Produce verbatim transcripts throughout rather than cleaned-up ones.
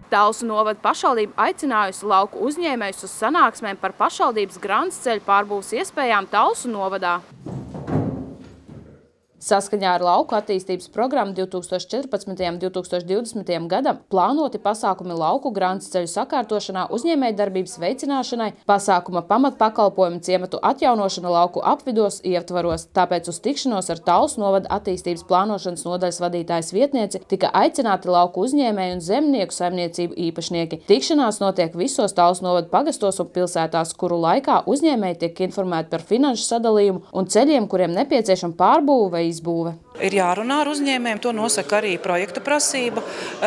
Talsu novada pašvaldība aicinājusi lauku uzņēmējus uz sanāksmēm par pašvaldības grandas ceļu pārbūves iespējām Talsu novadā. Saskaņā ar lauku attīstības programmu divi tūkstoši četrpadsmitajam un divi tūkstoši divdesmitajam gadam plānoti pasākumi lauku grandas ceļu sakārtošanā, uzņēmējdarbības veicināšanai, pasākuma pamatpakalpojumu ciematu atjaunošana lauku apvidos ietvaros. Tāpēc uz tikšanos ar Talsu novada attīstības plānošanas nodaļas vadītājas vietnieci tika aicināti lauku uzņēmēju un zemnieku saimniecību īpašnieki. Tikšanās notiek visos Talsu novada pagastos un pilsētās, kuru laikā uzņēmēji tiek informēti par finanšu sadalījumu un ceļiem, kuriem nepieciešama pārbūve vai izbūve. Ir jārunā ar uzņēmējiem, to nosaka arī projekta prasība.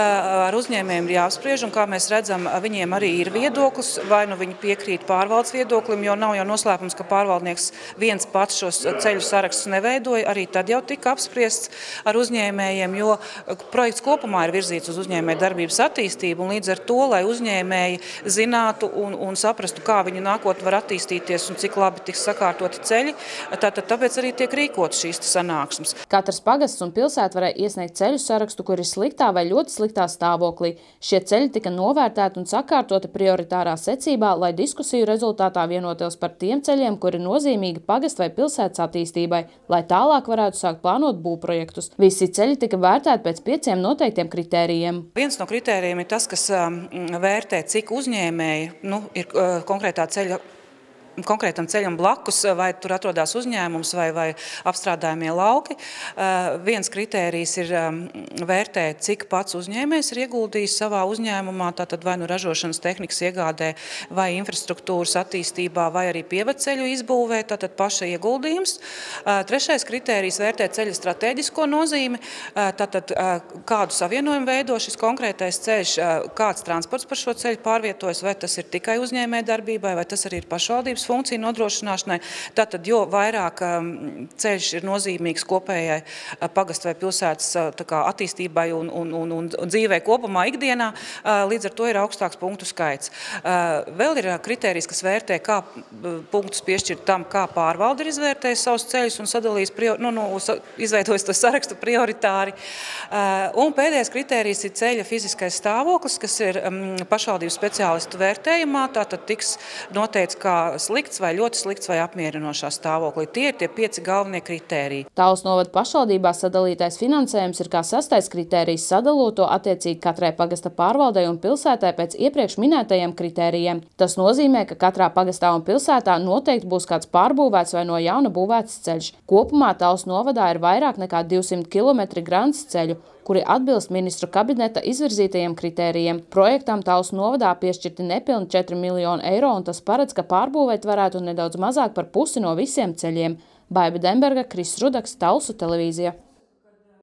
Ar uzņēmējiem ir jāapspriež, un kā mēs redzam, viņiem arī ir viedoklis, vai nu viņi piekrīt pārvaldes viedoklim, jo nav jau noslēpums, ka pārvaldnieks viens pats šos ceļu sarakstus neveidoja, arī tad jau tika apspriests ar uzņēmējiem, jo projekts kopumā ir virzīts uz uzņēmēju darbības attīstību, un līdz ar to, lai uzņēmēji zinātu un, un saprastu, kā viņu nākotnē var attīstīties un cik labi tiks sakārtoti ceļi, tātad tāpēc arī tiek rīkotas šīs sanāksmes. Katrs pagasts un pilsēta varēja iesniegt ceļu sarakstu, kur ir sliktā vai ļoti sliktā stāvoklī. Šie ceļi tika novērtēti un sakārtoti prioritārā secībā, lai diskusiju rezultātā vienotos par tiem ceļiem, kuri nozīmīgi pagastu vai pilsētas attīstībai, lai tālāk varētu sākt plānot būvprojektus. Visi ceļi tika vērtēti pēc pieciem noteiktiem kritērijiem. Viens no kritērijiem ir tas, kas vērtē, cik uzņēmēji nu, ir konkrētā ceļa konkrētam ceļam blakus, vai tur atrodas uzņēmums vai, vai apstrādājumie lauki. Uh, viens kritērijs ir um, vērtēt, cik pats uzņēmējs ir ieguldījis savā uzņēmumā, tātad vai nu ražošanas tehnikas iegādē, vai infrastruktūras attīstībā, vai arī pievedceļu izbūvē, tātad paša ieguldījums. Uh, trešais kritērijs vērtē ceļa stratēģisko nozīmi, uh, tātad uh, kādu savienojumu veido šis konkrētais ceļš, uh, kāds transports par šo ceļu pārvietojas, vai tas ir tikai uzņēmējdarbībai, vai tas arī ir pašvaldības funkciju nodrošināšanai. Tātad, jo vairāk um, ceļš ir nozīmīgs kopējai uh, pagastu vai pilsētas uh, tā kā attīstībai un, un, un, un, un dzīvē kopumā ikdienā, uh, līdz ar to ir augstāks punktu skaits. Uh, vēl ir uh, kritērijs, kas vērtē, kā uh, punktus piešķirt tam, kā pārvalde ir izvērtējis savus ceļus un sadalījis, nu, nu, izveidojis to sarakstu prioritāri. Uh, un pēdējais kritērijs ir ceļa fiziskais stāvoklis, kas ir um, pašvaldības speciālistu vērtējumā, tātad tiks noteikts kā slikts vai ļoti slikts vai apmierinošā stāvoklī. Tie ir tie pieci galvenie kritēriji. Talsu novada pašvaldībā sadalītais finansējums ir kā sastais kritērijs, sadalot to attiecīgi katrai pagasta pārvaldei un pilsētai pēc iepriekš minētajiem kritērijiem. Tas nozīmē, ka katrā pagastā un pilsētā noteikti būs kāds pārbūvēts vai no jauna būvēts ceļš. Kopumā Talsu novadā ir vairāk nekā divsimt kilometri grandas ceļu, kuri atbilst ministru kabineta izvirzītajiem kritērijiem. Projektam Talsu novadā piešķirti nepilni četri miljoni eiro, un tas paredz, ka pārbūvēt varētu nedaudz mazāk par pusi no visiem ceļiem. Baiba Demberga, Kris Rudaks, Talsu televīzija.